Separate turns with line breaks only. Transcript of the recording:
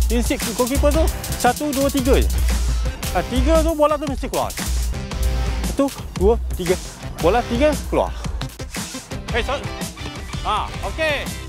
Instinct goalkeeper tu 1, 2, 3 je. 3 tu bola tu mesti keluar. 1, 2, 3. Bola 3 keluar. Okey.